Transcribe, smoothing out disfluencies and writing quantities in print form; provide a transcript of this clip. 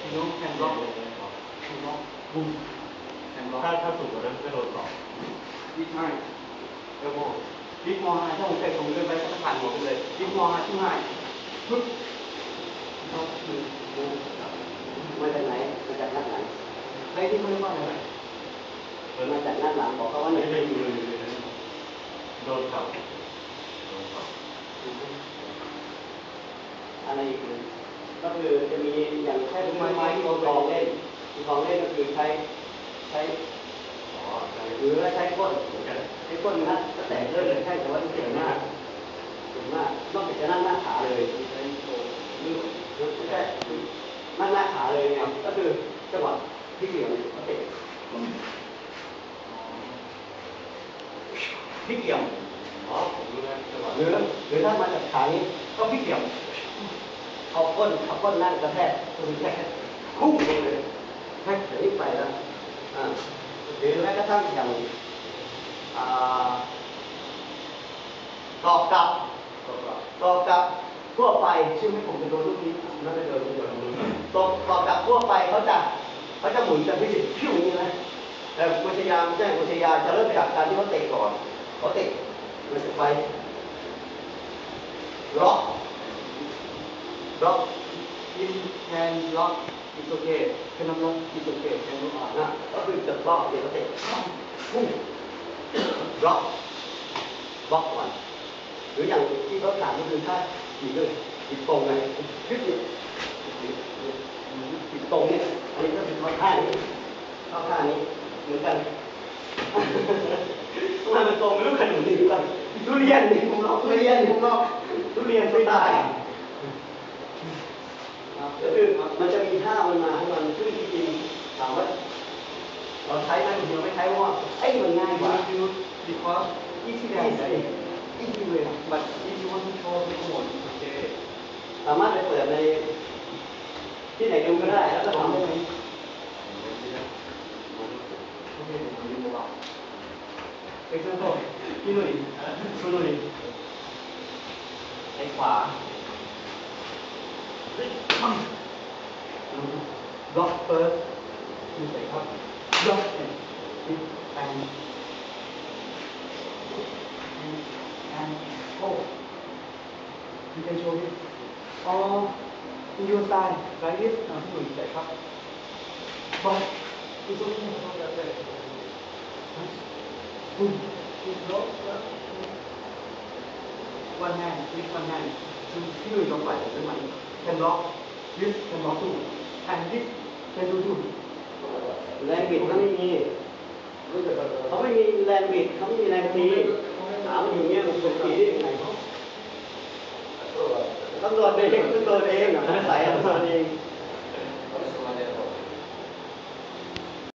น้องแฮนด์ล็อกบุ้มแฮนด์ล็อกถ้าสูงกว่านั้นก็โดนสอบยิ่งง่ายเอลโบยิ่งมอห้าถ้าผมเตะผมเดินไปก็ผ่านหัวไปเลยยิ่งมอห้าที่ง่ายปึ๊บเขาคือบุ้มมาจากไหนมาจากด้านไหนไอ้ที่เขาเรียกว่าอะไรมาจากด้านหลังบอกเขาว่าเนี่ยไม่ดูเลยโดนเข่าอะไรอีกเลยก็คือจะมีอย่างแค่ไม้ที่เราลองเล่นลองเล่นก็คือใช้หรือใช้ก้นใช้ก้นนะก็แต่เลื่อนเลยใช่แต่ว่าเก่งมากนอกจากจะนั่งหน้าขาเลยใช้โซ่หรือแค่นั่งหน้าขาเลยไงก็คือจังหวะที่เหลี่ยมก็เตะที่เกี่ยวผมรู้แล้วจังหวะหรือถ้ามาจากขานี้ก็พี่เกี่ยวเอาก้นนั่งกระแทกตัวนี้แทกพุ่งเลยแทกถึงไปแล้วหรือแม้กระทั่งอย่างตอกกลับทั่วไปชื่อไม่ผมจะโดนลูกนี้น่าจะโดนตอกกลับทั่วไปเขาจะหมุนกันพิเศษพิ้วอย่างนี้นะแต่กุชยาไม่ใช่กุชยาจะเริ่มจากการที่เขาเตะก่อนเขาเตะมันจะไปล็อกยิงแทนล็อกอิโซเกตเป็นน้ำล็อกอิโซเกตแทนลูกอ่อนนะก็คือจับล็อกเดี๋ยวเขาเตะพุ่งล็อกบล็อกก่อนหรืออย่างที่เขาถามก็คือถ้าขีดด้วยขีดตรงไงขึ้นขีดตรงนี้อันนี้ก็คือเข้าท่านี้เหมือนกันทำไมมันตรงไม่รู้ขนาดนี้กันทุเรียนผมลอกทุเรียนไม่ได้ก็คือมันจะมีท่ามันมาให้มันซึ่งจริงๆถามว่าเราใช้ไหมหรือไม่ใช้เพราะว่ามันง่ายกว่า because easy way บัตร easy one to show ทั้งหมดโอเคสามารถไปเปิดในที่ไหนดูก็ได้แล้วก็ทำได้ไหมเอ็กซ์เซนโต้พี่หนุ่ยไอ้ขวาล็อกเฟิร์สมีใส่ครับล็อกแอนโอ้you can show me in your style like this พี่หนุ่ยใส่ครับbut it's okay not that way one hand with one hand พี่หนุ่ยลองไปได้ไหม can lock this can lock too and this can do too แรงบิดเขาไม่มีแรงบิดเขาไม่มีแรงตีถามอยู่เงี้ยมันตีได้ยังไงต้องโดนเอง